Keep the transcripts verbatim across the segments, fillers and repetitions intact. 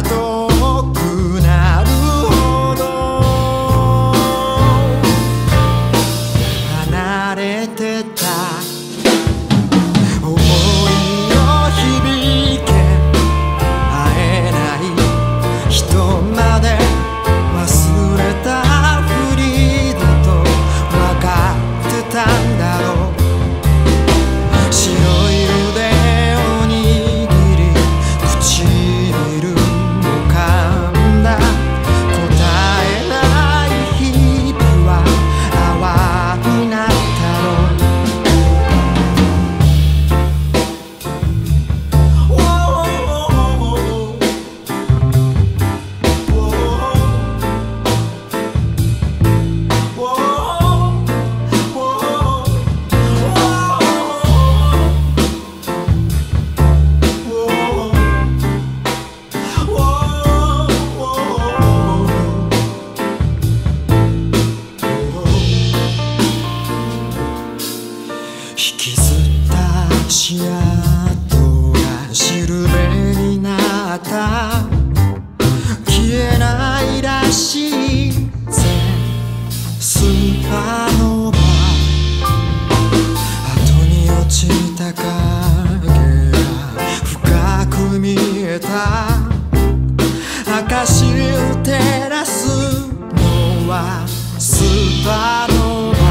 遠くなるほど離れてた想いを響け会えない人まで忘れたふりだと分かってたんだろう白い腕を握り唇を噛んだ答えない日々は泡になったろう引きずった足跡がしるべになった消えないらしいぜスーパーノーバー後に落ちた影が深く見えた証を照らすのはスーパーノーバー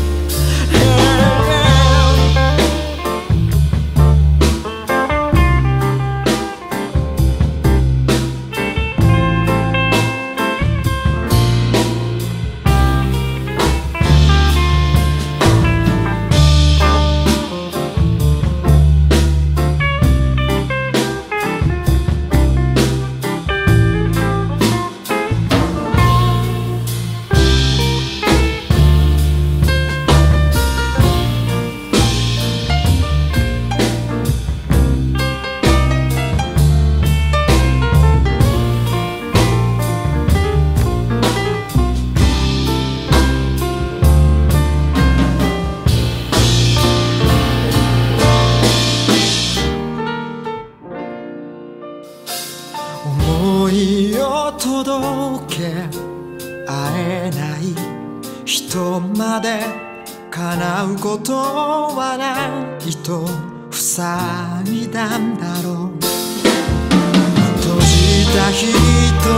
想いを届け会えない人まで叶うことはないと塞いだんだろう閉じた瞳